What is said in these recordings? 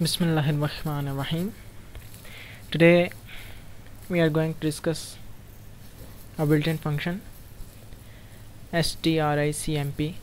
Bismillahirrahmanirrahim. Today we are going to discuss a built-in function stricmp.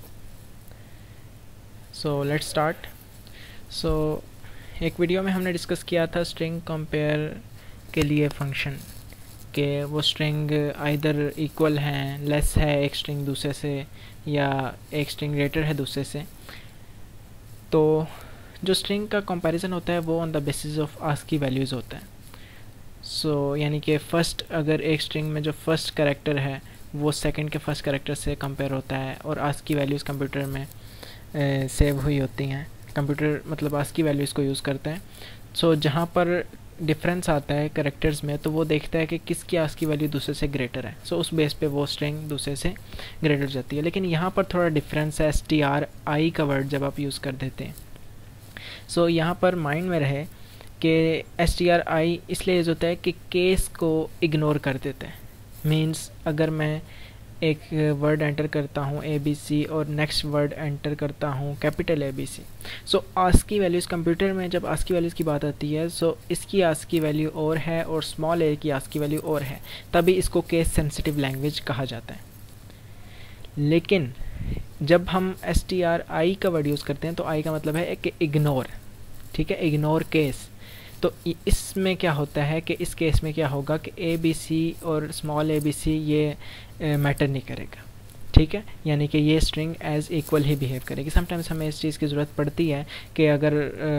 So let's start. So एक video में हमने discuss किया था string compare के लिए फंक्शन के वो स्ट्रिंग आइदर इक्वल हैं, लेस है एक स्ट्रिंग दूसरे से, या एक स्ट्रिंग ग्रेटर है दूसरे से। तो जो स्ट्रिंग का कंपैरिजन होता है वो on the basis of ASCII values होता है। सो यानी कि फ़र्स्ट अगर एक स्ट्रिंग में जो फर्स्ट कैरेक्टर है वो सेकंड के फर्स्ट कैरेक्टर से कंपेयर होता है, और आस्की वैल्यूज़ कंप्यूटर में सेव हुई होती हैं। कंप्यूटर मतलब आस्की वैल्यूज़ को यूज़ करते हैं। सो जहाँ पर डिफरेंस आता है कैरेक्टर्स में तो वो देखता है कि किसकी आस्की वैल्यू दूसरे से ग्रेटर है। सो उस बेस पे वो स्ट्रिंग दूसरे से ग्रेटर जाती है। लेकिन यहाँ पर थोड़ा डिफरेंस है stri का वर्ड जब आप यूज़ कर देते हैं। सो यहाँ पर माइंड में रहे कि stri इसलिए यूज़ होता है कि केस को इग्नोर कर देते हैं। मीन्स अगर मैं एक वर्ड एंटर करता हूँ ABC और नेक्स्ट वर्ड एंटर करता हूँ capital ABC। So ASCII values computer में जब आस्की वैल्यूज़ की बात आती है सो इसकी आस्की वैल्यू और है और स्मॉल a की आस्की वैल्यू और है, तभी इसको केस सेंसिटिव लैंग्वेज कहा जाता है। लेकिन जब हम stri का वर्ड यूज़ करते हैं तो आई का मतलब है कि इग्नोर, ठीक है, इग्नोर केस। तो इसमें क्या होता है कि इस केस में क्या होगा कि ABC और स्मॉल abc ये मैटर नहीं करेगा, ठीक है, यानी कि ये स्ट्रिंग एज इक्वल ही बिहेव करेगी। समटाइम्स हमें इस चीज़ की ज़रूरत पड़ती है कि अगर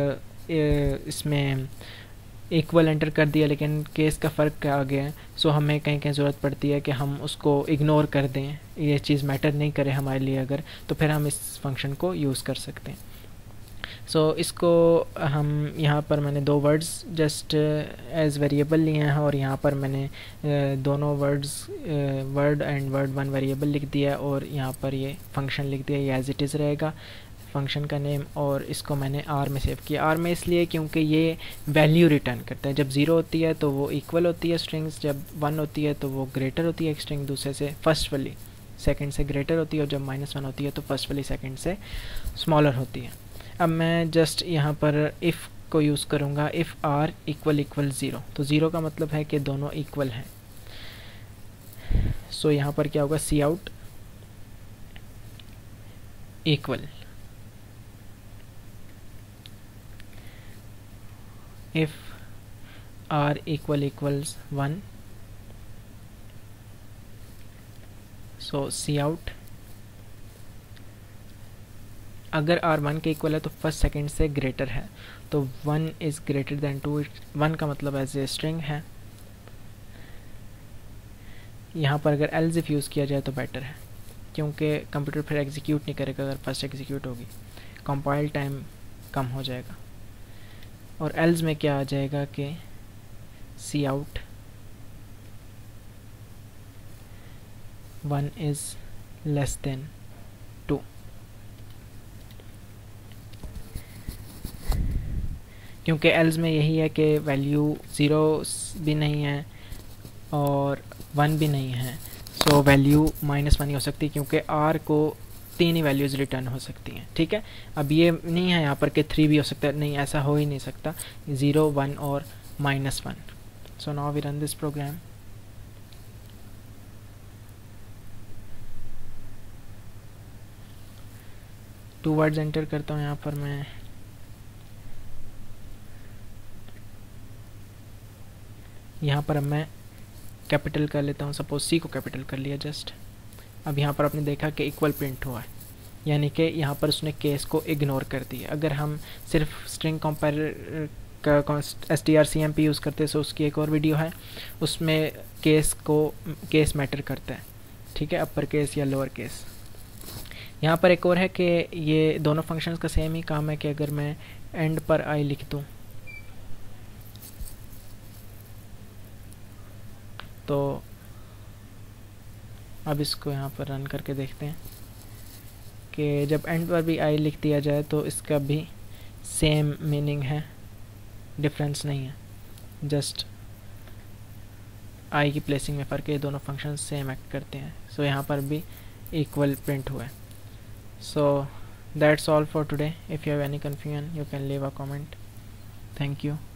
इसमें इक्वल एंटर कर दिया लेकिन केस का फ़र्क आ गया है, सो हमें कहीं कहीं ज़रूरत पड़ती है कि हम उसको इग्नोर कर दें, ये चीज़ मैटर नहीं करे हमारे लिए अगर, तो फिर हम इस फंक्शन को यूज़ कर सकते हैं। सो इसको हम यहाँ पर मैंने दो वर्ड्स जस्ट एज वेरिएबल लिए हैं और यहाँ पर मैंने दोनों words word and word one variable लिख दिया और यहाँ पर ये फंक्शन लिख दिया। ये एज इट इज़ रहेगा फंक्शन का नेम, और इसको मैंने आर में सेव किया। आर में इसलिए क्योंकि ये वैल्यू रिटर्न करता है। जब 0 होती है तो वो इक्वल होती है स्ट्रिंग्स, जब 1 होती है तो वो ग्रेटर होती है एक स्ट्रिंग दूसरे से, फर्स्ट वाली सेकंड से ग्रेटर होती है, और जब -1 होती है तो फर्स्ट वाली सेकंड से स्मॉलर होती है। अब मैं जस्ट यहाँ पर इफ़ को यूज़ करूँगा, इफ़ आर इक्वल 0। तो 0 का मतलब है कि दोनों इक्वल हैं। सो यहाँ पर क्या होगा, cout equal, if R equals 1, so cout. अगर आर 1 के इक्वल है तो फर्स्ट सेकंड से ग्रेटर है, तो 1 इज़ ग्रेटर दैन 2। 1 का मतलब एज ए स्ट्रिंग है। यहाँ पर अगर एल्स इफ यूज़ किया जाए तो बेटर है, क्योंकि कंप्यूटर फिर एग्जीक्यूट नहीं करेगा अगर फर्स्ट एग्जीक्यूट होगी, कंपाइल टाइम कम हो जाएगा। और एल्स में क्या आ जाएगा कि cout 1 is less than 2। क्योंकि एल्स में यही है कि वैल्यू 0 भी नहीं है और 1 भी नहीं है, सो वैल्यू -1 ही हो सकती है, क्योंकि आर को 3 ही वैल्यूज़ रिटर्न हो सकती हैं, ठीक है। अब ये नहीं है यहाँ पर कि 3 भी हो सकता है, नहीं, ऐसा हो ही नहीं सकता, 0, 1 और -1। So now we run this program. Two words enter करता हूँ यहाँ पर मैं, यहाँ पर अब मैं कैपिटल कर लेता हूँ, सपोज सी को कैपिटल कर लिया जस्ट। अब यहाँ पर आपने देखा कि इक्वल प्रिंट हुआ है, यानी कि यहाँ पर उसने केस को इग्नोर कर दिया। अगर हम सिर्फ स्ट्रिंग कंपेयर का strcmp यूज़ करते हैं तो उसकी एक और वीडियो है, उसमें केस मैटर करता है, ठीक है, अपर केस या लोअर केस। यहाँ पर एक और है कि ये दोनों फंक्शंस का सेम ही काम है कि अगर मैं एंड पर आई लिख दूँ तो अब इसको यहाँ पर रन करके देखते हैं कि जब एंड पर भी आई लिख दिया जाए तो इसका भी सेम मीनिंग है, डिफरेंस नहीं है, जस्ट आई की प्लेसिंग में फ़र्क है। दोनों फंक्शन सेम एक्ट करते हैं। सो यहाँ पर भी इक्वल प्रिंट हुआ है। So that's all for today. If you have any confusion you can leave a comment. Thank you.